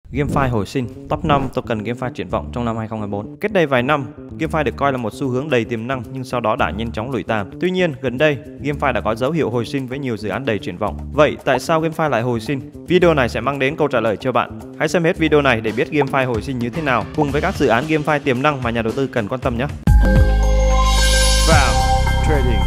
GameFi hồi sinh, top 5 token GameFi triển vọng trong năm 2024. Cách đây vài năm, GameFi được coi là một xu hướng đầy tiềm năng nhưng sau đó đã nhanh chóng lụi tàn. Tuy nhiên, gần đây, GameFi đã có dấu hiệu hồi sinh với nhiều dự án đầy triển vọng. Vậy tại sao GameFi lại hồi sinh? Video này sẽ mang đến câu trả lời cho bạn. Hãy xem hết video này để biết GameFi hồi sinh như thế nào cùng với các dự án GameFi tiềm năng mà nhà đầu tư cần quan tâm nhé. Vào trading.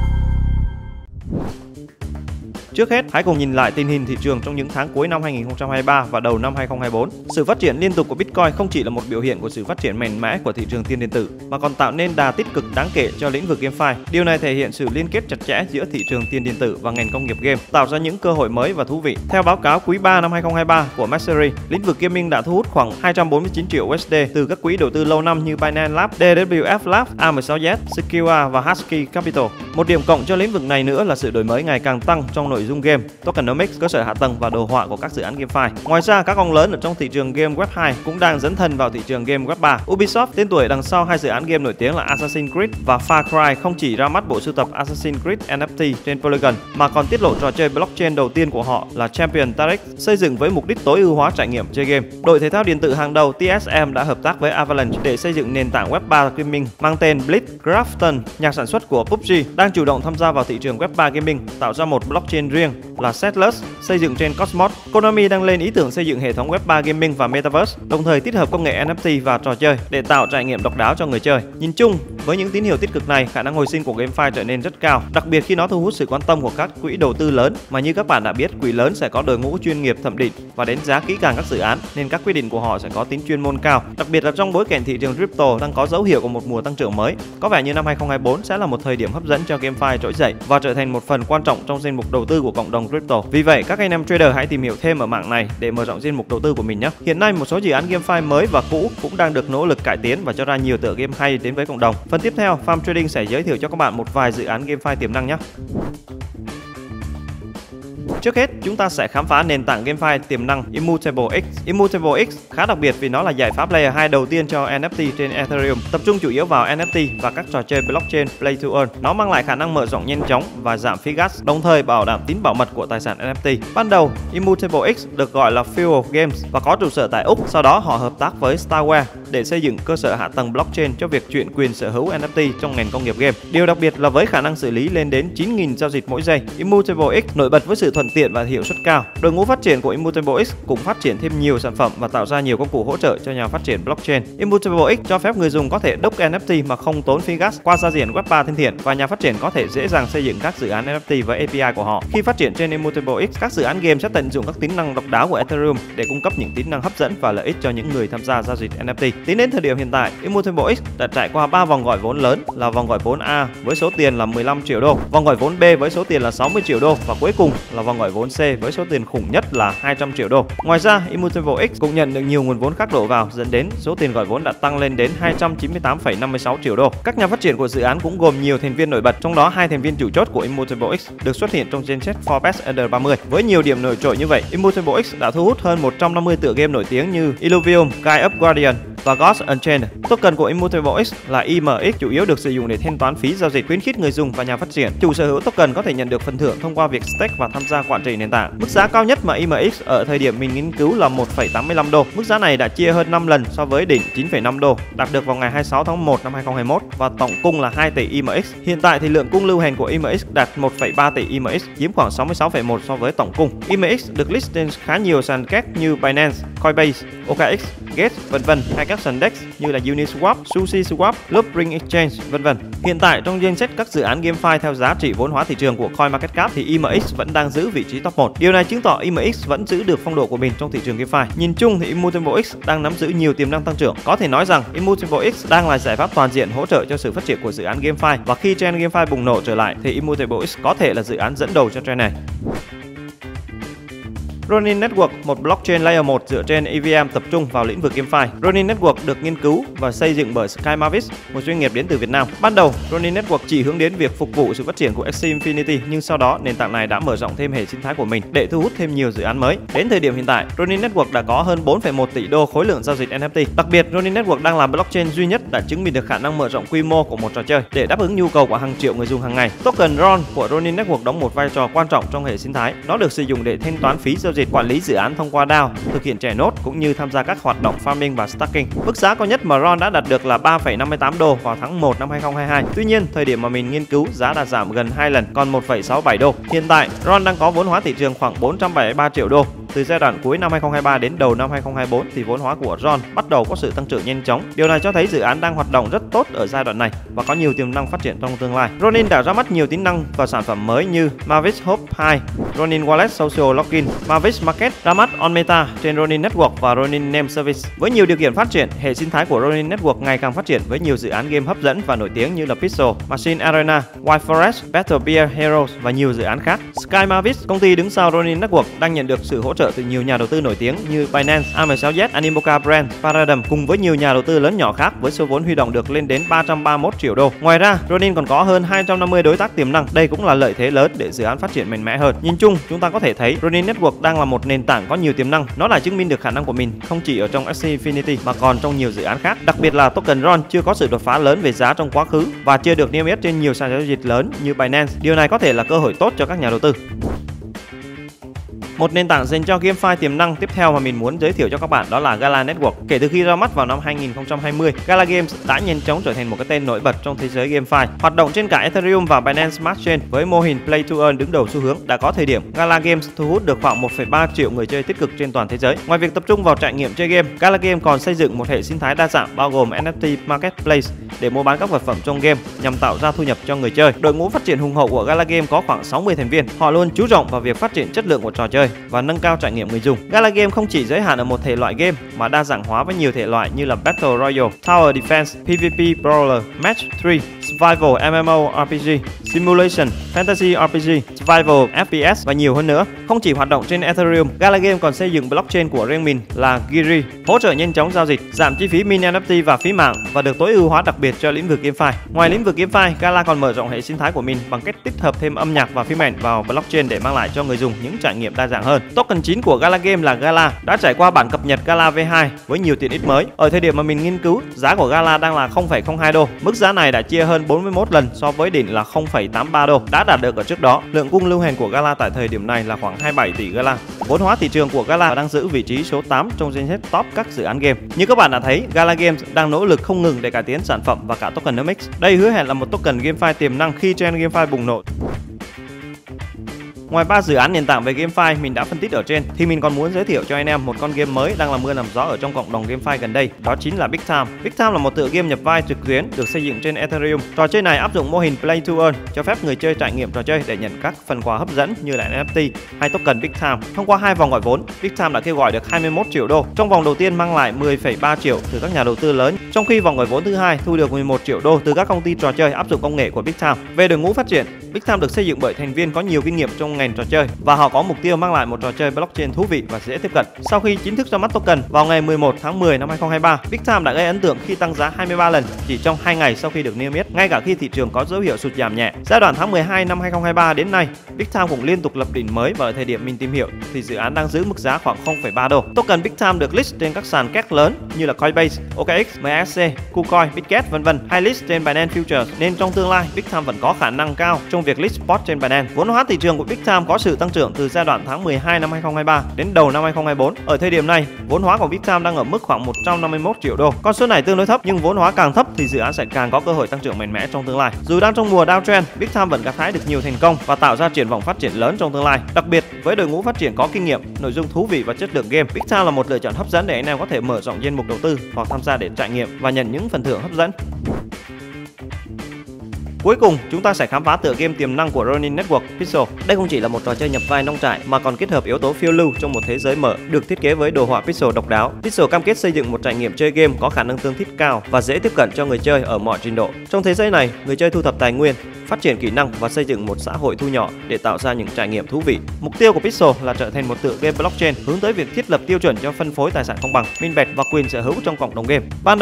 Trước hết, hãy cùng nhìn lại tình hình thị trường trong những tháng cuối năm 2023 và đầu năm 2024. Sự phát triển liên tục của Bitcoin không chỉ là một biểu hiện của sự phát triển mạnh mẽ của thị trường tiền điện tử, mà còn tạo nên đà tích cực đáng kể cho lĩnh vực GameFi. Điều này thể hiện sự liên kết chặt chẽ giữa thị trường tiền điện tử và ngành công nghiệp game, tạo ra những cơ hội mới và thú vị. Theo báo cáo quý 3 năm 2023 của Mastery, lĩnh vực gaming đã thu hút khoảng 249 triệu USD từ các quỹ đầu tư lâu năm như Binance Labs, DWF Labs, A16Z, Secure và Husky Capital. Một điểm cộng cho lĩnh vực này nữa là sự đổi mới ngày càng tăng trong nội dung game, tokenomics, cơ sở hạ tầng và đồ họa của các dự án GameFi. Ngoài ra, các ông lớn ở trong thị trường game Web 2 cũng đang dấn thân vào thị trường game Web 3. Ubisoft, tên tuổi đằng sau hai dự án game nổi tiếng là Assassin's Creed và Far Cry, không chỉ ra mắt bộ sưu tập Assassin's Creed NFT trên Polygon mà còn tiết lộ trò chơi blockchain đầu tiên của họ là Champion Tactics, xây dựng với mục đích tối ưu hóa trải nghiệm chơi game. Đội thể thao điện tử hàng đầu TSM đã hợp tác với Avalanche để xây dựng nền tảng Web 3 gaming mang tên Blitz. Grafton, nhà sản xuất của PUBG, đang chủ động tham gia vào thị trường Web 3 gaming, tạo ra một blockchain riêng là Settlers, xây dựng trên Cosmos. Konami đang lên ý tưởng xây dựng hệ thống Web 3 gaming và Metaverse, đồng thời tích hợp công nghệ NFT và trò chơi để tạo trải nghiệm độc đáo cho người chơi. Nhìn chung, với những tín hiệu tích cực này, khả năng hồi sinh của GameFi trở nên rất cao, đặc biệt khi nó thu hút sự quan tâm của các quỹ đầu tư lớn. Mà như các bạn đã biết, quỹ lớn sẽ có đội ngũ chuyên nghiệp thẩm định và đánh giá kỹ càng các dự án, nên các quyết định của họ sẽ có tính chuyên môn cao. Đặc biệt là trong bối cảnh thị trường crypto đang có dấu hiệu của một mùa tăng trưởng mới, có vẻ như năm 2024 sẽ là một thời điểm hấp dẫn cho GameFi trỗi dậy và trở thành một phần quan trọng trong danh mục đầu tư của cộng đồng crypto. Vì vậy, các anh em trader hãy tìm hiểu thêm ở mảng này để mở rộng danh mục đầu tư của mình nhé. Hiện nay, một số dự án GameFi mới và cũ cũng đang được nỗ lực cải tiến và cho ra nhiều tựa game hay đến với cộng đồng. Phần tiếp theo, Farm Trading sẽ giới thiệu cho các bạn một vài dự án GameFi tiềm năng nhé. Trước hết, chúng ta sẽ khám phá nền tảng GameFi tiềm năng Immutable X. Immutable X khá đặc biệt vì nó là giải pháp Layer 2 đầu tiên cho NFT trên Ethereum, tập trung chủ yếu vào NFT và các trò chơi blockchain Play to Earn. Nó mang lại khả năng mở rộng nhanh chóng và giảm phí gas, đồng thời bảo đảm tính bảo mật của tài sản NFT. Ban đầu, Immutable X được gọi là Fuel Games và có trụ sở tại Úc. Sau đó, họ hợp tác với Starware để xây dựng cơ sở hạ tầng blockchain cho việc chuyển quyền sở hữu NFT trong ngành công nghiệp game. Điều đặc biệt là với khả năng xử lý lên đến 9.000 giao dịch mỗi giây, Immutable X nổi bật với sự thuận tiện và hiệu suất cao. Đội ngũ phát triển của Immutable X cũng phát triển thêm nhiều sản phẩm và tạo ra nhiều công cụ hỗ trợ cho nhà phát triển blockchain. Immutable X cho phép người dùng có thể đúc NFT mà không tốn phí gas qua giao diện Web 3 thân thiện, và nhà phát triển có thể dễ dàng xây dựng các dự án NFT với API của họ. Khi phát triển trên Immutable X, các dự án game sẽ tận dụng các tính năng độc đáo của Ethereum để cung cấp những tính năng hấp dẫn và lợi ích cho những người tham gia giao dịch NFT. Tính đến thời điểm hiện tại, Immutable X đã trải qua 3 vòng gọi vốn lớn là vòng gọi vốn A với số tiền là 15 triệu đô, vòng gọi vốn B với số tiền là 60 triệu đô và cuối cùng là vòng gọi vốn C với số tiền khủng nhất là 200 triệu đô. Ngoài ra, Immutable X cũng nhận được nhiều nguồn vốn khác đổ vào, dẫn đến số tiền gọi vốn đã tăng lên đến 298,56 triệu đô. Các nhà phát triển của dự án cũng gồm nhiều thành viên nổi bật, trong đó 2 thành viên chủ chốt của Immutable X được xuất hiện trong danh sách Forbes Under 30. Với nhiều điểm nổi trội như vậy, Immutable X đã thu hút hơn 150 tựa game nổi tiếng như Illuvium, Guide of Guardian và Ghost Unchained. Token của Immutable X là IMX, chủ yếu được sử dụng để thanh toán phí giao dịch, khuyến khích người dùng và nhà phát triển. Chủ sở hữu token có thể nhận được phần thưởng thông qua việc stake và tham gia quản trị nền tảng. Mức giá cao nhất mà IMX ở thời điểm mình nghiên cứu là 1,85 đô. Mức giá này đã chia hơn 5 lần so với đỉnh 9,5 đô đạt được vào ngày 26 tháng 1 năm 2021 và tổng cung là 2 tỷ IMX. Hiện tại thì lượng cung lưu hành của IMX đạt 1,3 tỷ IMX, chiếm khoảng 66,1 so với tổng cung. IMX được list trên khá nhiều sàn kết như Binance, Coinbase, OKX, Gate, vân, hay các sàn DEX như là Uniswap, SushiSwap, Loopring Exchange, vân. Hiện tại trong danh sách các dự án GameFi theo giá trị vốn hóa thị trường của CoinMarketCap thì IMX vẫn đang giữ vị trí top 1. Điều này chứng tỏ IMX vẫn giữ được phong độ của mình trong thị trường GameFi. Nhìn chung thì Immutable X đang nắm giữ nhiều tiềm năng tăng trưởng. Có thể nói rằng Immutable X đang là giải pháp toàn diện hỗ trợ cho sự phát triển của dự án GameFi, và khi trend GameFi bùng nổ trở lại thì Immutable X có thể là dự án dẫn đầu cho trend này. Ronin Network, một blockchain layer 1 dựa trên EVM tập trung vào lĩnh vực GameFi. Ronin Network được nghiên cứu và xây dựng bởi Sky Mavis, một doanh nghiệp đến từ Việt Nam. Ban đầu, Ronin Network chỉ hướng đến việc phục vụ sự phát triển của Axie Infinity, nhưng sau đó nền tảng này đã mở rộng thêm hệ sinh thái của mình để thu hút thêm nhiều dự án mới. Đến thời điểm hiện tại, Ronin Network đã có hơn 4,1 tỷ đô khối lượng giao dịch NFT. Đặc biệt, Ronin Network đang là blockchain duy nhất đã chứng minh được khả năng mở rộng quy mô của một trò chơi để đáp ứng nhu cầu của hàng triệu người dùng hàng ngày. Token RON của Ronin Network đóng một vai trò quan trọng trong hệ sinh thái. Nó được sử dụng để thanh toán phí giao dịch dịch, quản lý dự án thông qua DAO, thực hiện chạy nốt cũng như tham gia các hoạt động farming và staking. Mức giá cao nhất mà Ron đã đạt được là 3,58 đô vào tháng 1 năm 2022. Tuy nhiên, thời điểm mà mình nghiên cứu, giá đã giảm gần 2 lần, còn 1,67 đô. Hiện tại, Ron đang có vốn hóa thị trường khoảng 473 triệu đô. Từ giai đoạn cuối năm 2023 đến đầu năm 2024 thì vốn hóa của Ron bắt đầu có sự tăng trưởng nhanh chóng. Điều này cho thấy dự án đang hoạt động rất tốt ở giai đoạn này và có nhiều tiềm năng phát triển trong tương lai. Ronin đã ra mắt nhiều tính năng và sản phẩm mới như Mavis Hub 2, Ronin Wallet Social Login, Mavis Market ra mắt on Meta trên Ronin Network và Ronin Name Service. Với nhiều điều kiện phát triển, hệ sinh thái của Ronin Network ngày càng phát triển với nhiều dự án game hấp dẫn và nổi tiếng như là Pixel, Machine Arena, Wild Forest, Battle Bear Heroes và nhiều dự án khác. Sky Mavis, công ty đứng sau Ronin Network, đang nhận được sự hỗ trợ từ nhiều nhà đầu tư nổi tiếng như Binance, AMZ, Animoca Brand, Paradigm cùng với nhiều nhà đầu tư lớn nhỏ khác với số vốn huy động được lên đến 331 triệu đô. Ngoài ra, Ronin còn có hơn 250 đối tác tiềm năng. Đây cũng là lợi thế lớn để dự án phát triển mạnh mẽ hơn. Nhìn chung, chúng ta có thể thấy Ronin Network đang là một nền tảng có nhiều tiềm năng. Nó lại chứng minh được khả năng của mình không chỉ ở trong Axie Infinity mà còn trong nhiều dự án khác. Đặc biệt là token Ron chưa có sự đột phá lớn về giá trong quá khứ và chưa được niêm yết trên nhiều sàn giao dịch lớn như Binance. Điều này có thể là cơ hội tốt cho các nhà đầu tư. Một nền tảng dành cho GameFi tiềm năng tiếp theo mà mình muốn giới thiệu cho các bạn đó là Gala Network. Kể từ khi ra mắt vào năm 2020, Gala Games đã nhanh chóng trở thành một cái tên nổi bật trong thế giới GameFi. Hoạt động trên cả Ethereum và Binance Smart Chain với mô hình Play to Earn đứng đầu xu hướng. Đã có thời điểm Gala Games thu hút được khoảng 1,3 triệu người chơi tích cực trên toàn thế giới. Ngoài việc tập trung vào trải nghiệm chơi game, Gala Games còn xây dựng một hệ sinh thái đa dạng bao gồm NFT Marketplace để mua bán các vật phẩm trong game nhằm tạo ra thu nhập cho người chơi. Đội ngũ phát triển hùng hậu của Gala Games có khoảng 60 thành viên. Họ luôn chú trọng vào việc phát triển chất lượng của trò chơi và nâng cao trải nghiệm người dùng. Gala Game không chỉ giới hạn ở một thể loại game mà đa dạng hóa với nhiều thể loại như là Battle Royale, Tower Defense, PvP Brawler, Match 3, Survival MMORPG, Simulation, Fantasy RPG, Survival FPS và nhiều hơn nữa. Không chỉ hoạt động trên Ethereum, Gala Game còn xây dựng blockchain của riêng mình là Giri, hỗ trợ nhanh chóng giao dịch, giảm chi phí min NFT và phí mạng và được tối ưu hóa đặc biệt cho lĩnh vực GameFi. Ngoài lĩnh vực GameFi, Gala còn mở rộng hệ sinh thái của mình bằng cách tích hợp thêm âm nhạc và phim ảnh vào blockchain để mang lại cho người dùng những trải nghiệm đa dạng hơn. Token chính của Gala Game là Gala đã trải qua bản cập nhật Gala V2 với nhiều tiện ích mới. Ở thời điểm mà mình nghiên cứu, giá của Gala đang là 0,02 đô. Mức giá này đã chia hơn 41 lần so với đỉnh là 0,83 đô đã đạt được ở trước đó. Lượng cung lưu hành của Gala tại thời điểm này là khoảng 27 tỷ Gala. Vốn hóa thị trường của Gala đang giữ vị trí số 8 trong danh sách top các dự án game. Như các bạn đã thấy, Gala Games đang nỗ lực không ngừng để cải tiến sản phẩm và cả tokenomics. Đây hứa hẹn là một token GameFi tiềm năng khi trend GameFi bùng nổ. Ngoài 3 dự án nền tảng về GameFi mình đã phân tích ở trên thì mình còn muốn giới thiệu cho anh em một con game mới đang làm mưa làm gió ở trong cộng đồng GameFi gần đây, đó chính là Big Time. Big Time là một tựa game nhập vai trực tuyến được xây dựng trên Ethereum. Trò chơi này áp dụng mô hình Play to Earn, cho phép người chơi trải nghiệm trò chơi để nhận các phần quà hấp dẫn như là NFT hay token Big Time. Thông qua 2 vòng gọi vốn, Big Time đã kêu gọi được 21 triệu đô. Trong vòng đầu tiên mang lại 10,3 triệu từ các nhà đầu tư lớn, trong khi vòng gọi vốn thứ hai thu được 11 triệu đô từ các công ty trò chơi áp dụng công nghệ của Big Time. Về đội ngũ phát triển, Big Time được xây dựng bởi thành viên có nhiều kinh nghiệm trong ngành trò chơi và họ có mục tiêu mang lại một trò chơi blockchain thú vị và dễ tiếp cận. Sau khi chính thức ra mắt token vào ngày 11 tháng 10 năm 2023, Big Time đã gây ấn tượng khi tăng giá 23 lần chỉ trong 2 ngày sau khi được niêm yết, ngay cả khi thị trường có dấu hiệu sụt giảm nhẹ. Giai đoạn tháng 12 năm 2023 đến nay, Big Time cũng liên tục lập đỉnh mới và ở thời điểm mình tìm hiểu thì dự án đang giữ mức giá khoảng 0,3 đô. Token Big Time được list trên các sàn kép lớn như là Coinbase, OKX, MASC, KuCoin, Bitget vân vân, hay list trên Binance Futures, nên trong tương lai Big Time vẫn có khả năng cao trong việc list spot trên Binance. Vốn hóa thị trường của Big Time có sự tăng trưởng từ giai đoạn tháng 12 năm 2023 đến đầu năm 2024. Ở thời điểm này, vốn hóa của Big Time đang ở mức khoảng 151 triệu đô. Con số này tương đối thấp, nhưng vốn hóa càng thấp thì dự án sẽ càng có cơ hội tăng trưởng mạnh mẽ trong tương lai. Dù đang trong mùa downtrend, Big Time vẫn gặt hái được nhiều thành công và tạo ra triển vọng phát triển lớn trong tương lai. Đặc biệt với đội ngũ phát triển có kinh nghiệm, nội dung thú vị và chất lượng game, Big Time là một lựa chọn hấp dẫn để anh em có thể mở rộng danh mục đầu tư hoặc tham gia để trải nghiệm và nhận những phần thưởng hấp dẫn. Cuối cùng, chúng ta sẽ khám phá tựa game tiềm năng của Ronin Network, Pixel. Đây không chỉ là một trò chơi nhập vai nông trại mà còn kết hợp yếu tố phiêu lưu trong một thế giới mở, được thiết kế với đồ họa pixel độc đáo. Pixel cam kết xây dựng một trải nghiệm chơi game có khả năng tương thích cao và dễ tiếp cận cho người chơi ở mọi trình độ. Trong thế giới này, người chơi thu thập tài nguyên, phát triển kỹ năng và xây dựng một xã hội thu nhỏ để tạo ra những trải nghiệm thú vị. Mục tiêu của Pixel là trở thành một tựa game blockchain hướng tới việc thiết lập tiêu chuẩn cho phân phối tài sản công bằng, minh bạch và quyền sở hữu trong cộng đồng game. Ban đầu,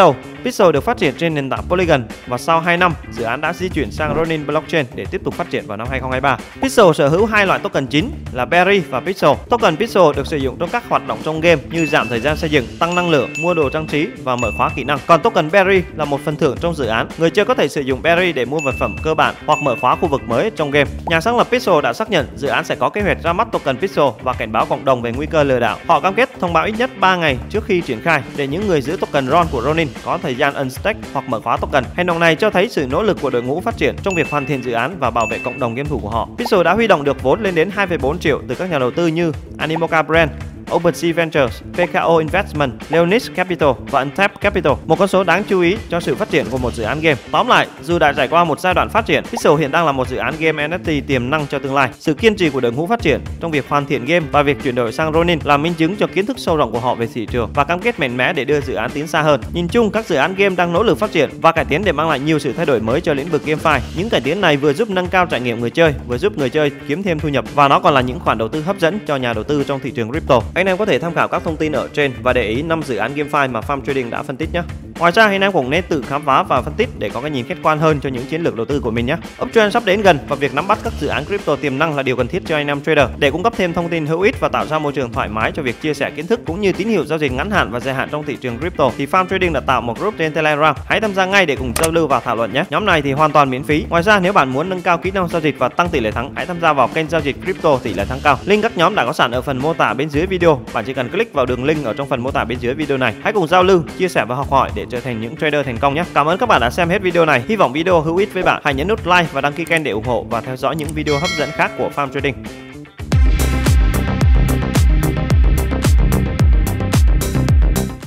Pixel được phát triển trên nền tảng Polygon và sau 2 năm, dự án đã di chuyển sang Ronin Blockchain để tiếp tục phát triển vào năm 2023. Pixel sở hữu hai loại token chính là Berry và Pixel. Token Pixel được sử dụng trong các hoạt động trong game như giảm thời gian xây dựng, tăng năng lượng, mua đồ trang trí và mở khóa kỹ năng. Còn token Berry là một phần thưởng trong dự án. Người chơi có thể sử dụng Berry để mua vật phẩm cơ bản hoặc mở khóa khu vực mới trong game. Nhà sáng lập Pixel đã xác nhận dự án sẽ có kế hoạch ra mắt token Pixel và cảnh báo cộng đồng về nguy cơ lừa đảo. Họ cam kết thông báo ít nhất 3 ngày trước khi triển khai để những người giữ token RON của Ronin có thời gian unstack hoặc mở khóa token. Hành động này cho thấy sự nỗ lực của đội ngũ phát triển trong việc hoàn thiện dự án và bảo vệ cộng đồng game thủ của họ. Pixel đã huy động được vốn lên đến 2,4 triệu từ các nhà đầu tư như Animoca Brand, OpenSea Ventures, PKO Investment, Leonis Capital và Untapped Capital. Một con số đáng chú ý cho sự phát triển của một dự án game. Tóm lại, dù đã trải qua một giai đoạn phát triển, Pixel hiện đang là một dự án game NFT tiềm năng cho tương lai. Sự kiên trì của đội ngũ phát triển trong việc hoàn thiện game và việc chuyển đổi sang Ronin là minh chứng cho kiến thức sâu rộng của họ về thị trường và cam kết mạnh mẽ để đưa dự án tiến xa hơn. Nhìn chung, các dự án game đang nỗ lực phát triển và cải tiến để mang lại nhiều sự thay đổi mới cho lĩnh vực GameFi. Những cải tiến này vừa giúp nâng cao trải nghiệm người chơi, vừa giúp người chơi kiếm thêm thu nhập và nó còn là những khoản đầu tư hấp dẫn cho nhà đầu tư trong thị trường crypto. Anh em có thể tham khảo các thông tin ở trên và để ý 5 dự án GameFi mà Farm Trading đã phân tích nhé. Ngoài ra, anh em cũng nên tự khám phá và phân tích để có cái nhìn khách quan hơn cho những chiến lược đầu tư của mình nhé. Uptrend sắp đến gần và việc nắm bắt các dự án crypto tiềm năng là điều cần thiết cho anh em trader để cung cấp thêm thông tin hữu ích và tạo ra môi trường thoải mái cho việc chia sẻ kiến thức cũng như tín hiệu giao dịch ngắn hạn và dài hạn trong thị trường crypto. Thì Farm Trading đã tạo một group trên Telegram, hãy tham gia ngay để cùng giao lưu và thảo luận nhé. Nhóm này thì hoàn toàn miễn phí. Ngoài ra, nếu bạn muốn nâng cao kỹ năng giao dịch và tăng tỷ lệ thắng, hãy tham gia vào kênh giao dịch crypto tỷ lệ thắng cao. Link các nhóm đã có sẵn ở phần mô tả bên dưới video. Bạn chỉ cần click vào đường link ở trong phần mô tả bên dưới video này. Hãy cùng giao lưu, chia sẻ và học hỏi để trở thành những trader thành công nhé. Cảm ơn các bạn đã xem hết video này. Hy vọng video hữu ích với bạn. Hãy nhấn nút like và đăng ký kênh để ủng hộ và theo dõi những video hấp dẫn khác của Farm Trading.